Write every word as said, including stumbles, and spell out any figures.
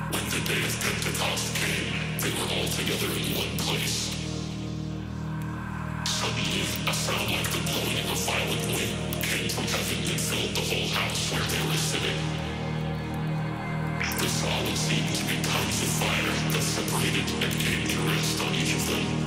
When the day of Pentecost came, they were all together in one place. Suddenly, a sound like the blowing of a violent wind came from heaven and filled the whole house where they were sitting. The solid seemed to be tongues of fire that separated and came to rest on each of them.